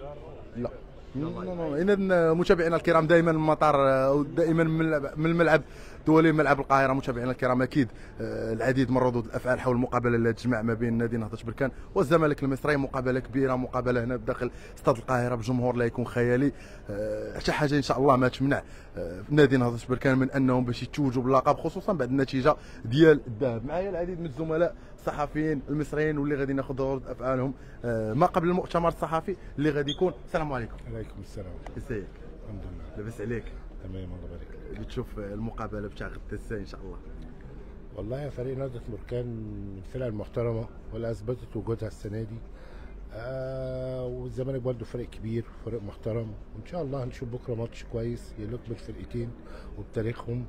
لا. إذا متابعينا الكرام دائما المطار دائما من الملعب دولي ملعب القاهره. متابعينا الكرام اكيد العديد من ردود الافعال حول المقابله اللي تجمع ما بين نادي نهضه بركان والزمالك المصري. مقابله كبيره، مقابله هنا بداخل استاد القاهره بجمهور لا يكون خيالي. حتى حاجه ان شاء الله ما تمنع نادي نهضه بركان من انهم باش يتوجوا باللقب، خصوصا بعد النتيجه ديال الذهاب. معايا العديد من الزملاء الصحفيين المصريين واللي غادي ناخذ ردود افعالهم ما قبل المؤتمر الصحفي اللي غادي يكون. السلام عليكم. عليكم السلام. ازيك؟ الحمد لله. لاباس عليك؟ تمام الله يبارك فيك. بتشوف المقابله بتاع غدا الساعه ان شاء الله؟ والله فريق نهضة بركان من الفرق المحترمه واللي اثبتت وجودها السنه دي. والزمالك برضه فريق كبير وفريق محترم، وان شاء الله هنشوف بكره ماتش كويس يليق بالفرقتين وبتاريخهم.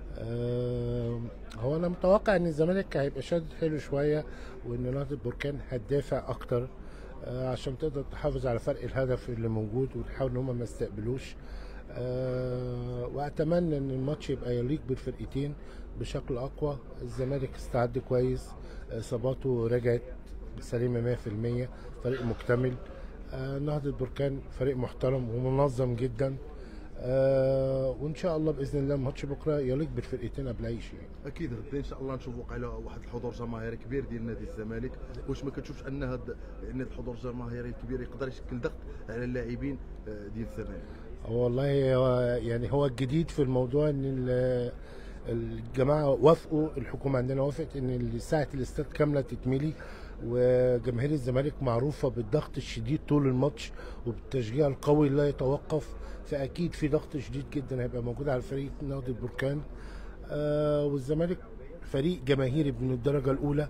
هو انا متوقع ان الزمالك هيبقى شادد حلو شويه، وان نهضة بركان هتدافع اكتر عشان تقدر تحافظ على فرق الهدف اللي موجود وتحاول ان هم ما يستقبلوش. واتمنى ان الماتش يبقى يليق بالفرقتين بشكل اقوى. الزمالك استعد كويس، اصاباته رجعت سليمه 100%، فريق مكتمل. نهضة بركان فريق محترم ومنظم جدا. وان شاء الله باذن الله ماتش بكره يليق بالفرقتين قبل اي شيء. اكيد غدا ان شاء الله نشوفوا على واحد الحضور جماهيري كبير ديال نادي الزمالك. واش ما كتشوفش ان هذا يعني الحضور الجماهيري الكبير يقدر يشكل ضغط على اللاعبين ديال الزمالك؟ والله يعني هو الجديد في الموضوع ان الجماعه وافقوا، الحكومه عندنا وافقت ان ساعه الاستاد كامله تتملي، وجماهير الزمالك معروفه بالضغط الشديد طول الماتش وبالتشجيع القوي لا يتوقف. فاكيد في ضغط شديد جدا هيبقى موجود على فريق نهضة بركان. والزمالك فريق جماهيري من الدرجه الاولى،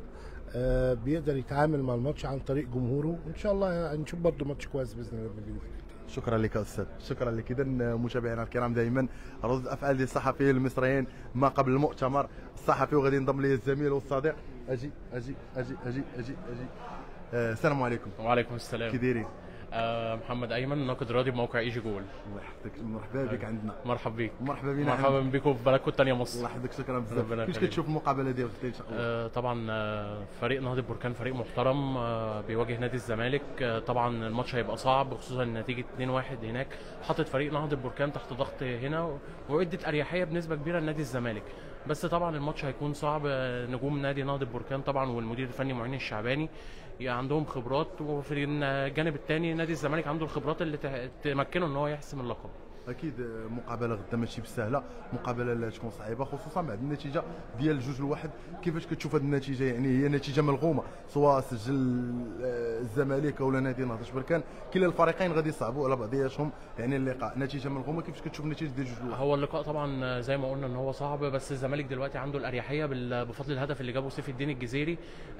بيقدر يتعامل مع الماتش عن طريق جمهوره، وان شاء الله هنشوف برضه ماتش كويس باذن الله. شكرا لك استاذ، شكرا لك. اذا متابعينا الكرام دائما ردود الافعال ديال الصحفيين المصريين ما قبل المؤتمر الصحفي، وغادي ينضم لي الزميل والصديق. اجي اجي اجي اجي اجي اجي السلام عليكم. وعليكم السلام. كي دايرين؟ محمد ايمن، ناقد رياضي بموقع ايجي جول. الله يحفظك، مرحبا بك عندنا. مرحبا بك. مرحبا بنا. مرحبا بكم في بلدكم الثانيه مصر. الله يحفظك، شكرا بزاف. كيفاش كتشوف المقابله ديال غدا ان شاء الله؟ طبعا فريق نهضة بركان فريق محترم بيواجه نادي الزمالك. طبعا الماتش هيبقى صعب، خصوصا نتيجه 2-1 هناك حطت فريق نهضة بركان تحت ضغط هنا، وادت اريحيه بنسبه كبيره لنادي الزمالك. بس طبعا الماتش هيكون صعب. نجوم نادي نهضة بركان طبعا والمدير الفني معين الشعباني عندهم خبرات، وفي الجانب الثاني نادي الزمالك عنده الخبرات اللي تمكنه ان هو يحسم اللقب. اكيد مقابله غدا ماشي بسهله، مقابله اللي تكون صعيبه خصوصا بعد النتيجه ديال 2-1. كيفاش كتشوف هذه النتيجه؟ يعني هي نتيجه ملغومه، سواء سجل الزمالك ولا نادي نهضة بركان، كلا الفريقين غادي يصعبوا على بعضياتهم يعني اللقاء. نتيجه ملغومه، كيفاش كتشوف النتيجه ديال 2-1؟ هو اللقاء طبعا زي ما قلنا ان هو صعب، بس الزمالك دلوقتي عنده الاريحيه بفضل الهدف اللي جابه سيف الدين الجزيري.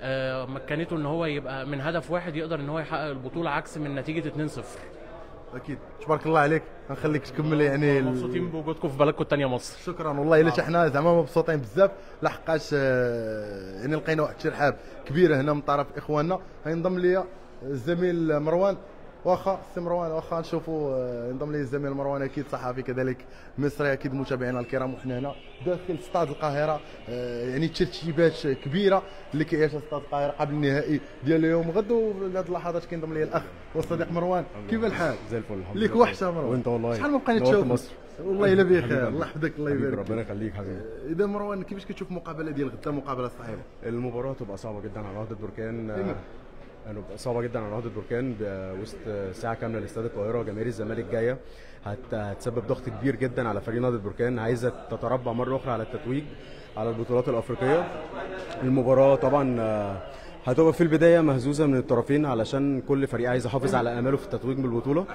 مكنته ان هو يبقى من هدف واحد يقدر ان هو يحقق البطوله عكس من نتيجه 2-0. اكيد تبارك الله عليك، غنخليك تكمل. يعني مبسوطين بوجودكم في بلدكم الثانيه مصر. شكرا والله. الا حنا زعما مبسوطين بزاف لحقاش يعني لقينا واحد الترحاب كبيره هنا من طرف اخواننا. غينضم ليا الزميل مروان، واخا سي مروان، واخا نشوفوا ينضم لي الزميل مروان اكيد صحفي كذلك مصري. اكيد متابعينا الكرام وحنا هنا داخل استاد القاهره، يعني ترتيبات كبيره اللي كيعيشها استاد القاهره قبل النهائي ديال اليوم غد. وهذه اللحظات كينضم لي الاخ والصديق مروان. كيف الحال؟ زي الفل الحمد لله. ليك وحشه مروان. وانت والله شحال ما بقينا نتشوف. والله الا بخير، الله يحفظك الله يبارك. ربنا يخليك حبيبي. اذا مروان كيفاش كتشوف المقابله ديال غدا؟ مقابله صعيبه. المباراه تبقى صعبه جدا على نهضة بركان، صعبه جدا على نهضة بركان وسط ساعه كامله لاستاد القاهره وجماهير الزمالك جايه. هتسبب ضغط كبير جدا على فريق نهضة بركان، عايزه تتربع مره اخرى على التتويج على البطولات الافريقيه. المباراه طبعا هتبقى في البدايه مهزوزه من الطرفين علشان كل فريق عايز يحافظ على اماله في التتويج بالبطوله.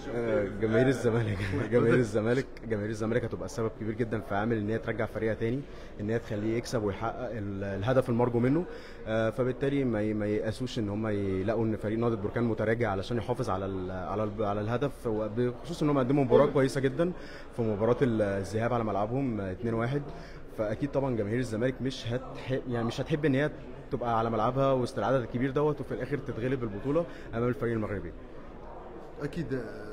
جماهير الزمالك هتبقى سبب كبير جدا في عامل ان هي ترجع فريقها تاني، ان هي تخليه يكسب ويحقق الهدف المرجو منه. فبالتالي ما ييأسوش ان هم يلاقوا ان فريق نهضة بركان متراجع علشان يحافظ على الهدف، بخصوص ان هم قدموا مباراه كويسه جدا في مباراه الذهاب على ملعبهم 2-1. فاكيد طبعا جماهير الزمالك مش هتحب ان هي تبقى على ملعبها وسط العدد الكبير دوت وفي الاخر تتغلب البطوله امام الفريق المغربي. اكيد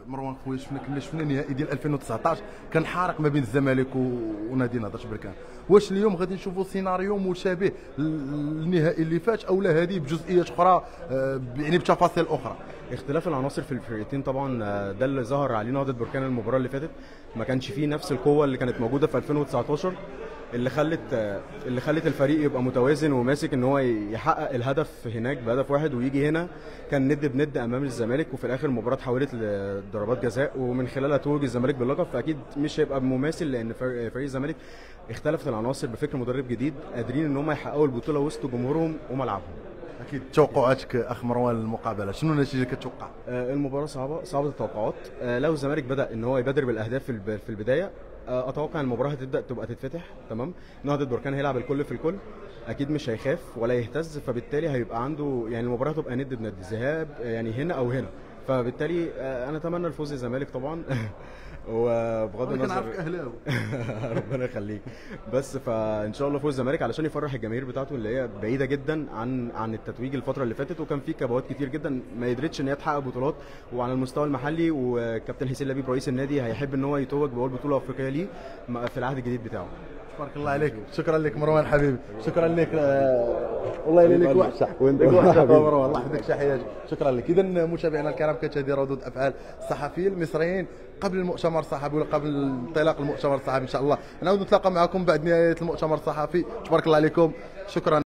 مروان خويا شفنا نهائي ديال 2019 كان حارق ما بين الزمالك ونادي نهضه بركان. واش اليوم غادي نشوفوا سيناريو مشابه للنهائي اللي فات او لا هذه بجزئيات اخرى يعني بتفاصيل اخرى؟ اختلاف العناصر في الفرقتين طبعا ده اللي ظهر عليه نهضه بركان المباراه اللي فاتت. ما كانش فيه نفس القوه اللي كانت موجوده في 2019 اللي خلت الفريق يبقى متوازن وماسك ان هو يحقق الهدف هناك بهدف واحد، ويجي هنا كان ند بند امام الزمالك، وفي الاخر المباراه اتحولت لضربات جزاء ومن خلالها توج الزمالك باللقب. فاكيد مش هيبقى مماثل لان فريق الزمالك اختلفت العناصر بفكر مدرب جديد قادرين ان هم يحققوا البطوله وسط جمهورهم وملعبهم. اكيد توقعاتك اخ مروان المقابله شنو النتيجه اللي كتوقع؟ المباراه صعبه التوقعات. لو الزمالك بدا ان هو يبادر بالاهداف في البدايه اتوقع ان المباراه هتبدا تبقى تتفتح تمام. نهضه بركان هيلعب الكل في الكل، اكيد مش هيخاف ولا يهتز، فبالتالي هيبقى عنده يعني المباراه هتبقى ند بند ذهاب يعني هنا او هنا. فبالتالي انا اتمنى الفوز للزمالك طبعا وبغض النظر انا عارفك اهلاوي ربنا يخليك. بس فان شاء الله فوز الزمالك علشان يفرح الجماهير بتاعته اللي هي بعيده جدا عن التتويج الفتره اللي فاتت، وكان في كبوات كتير جدا ما قدرتش ان هي تحقق بطولات. وعلى المستوى المحلي وكابتن حسين لبيب رئيس النادي هيحب ان هو يتوج باول بطوله افريقيه ليه في العهد الجديد بتاعه. تبارك الله عليك. شكرا لك مروان حبيبي، شكرا لك والله الا لك وحشه وانت وحشه مروان، الله يحفظك شحياتك. شكرا لك. اذا متابعينا الكرام كانت هذه ردود افعال الصحفيين المصريين قبل المؤتمر الصحفي ولا قبل انطلاق المؤتمر الصحفي. ان شاء الله نعود نتلاقى معكم بعد نهايه المؤتمر الصحفي. تبارك الله عليكم. شكرا.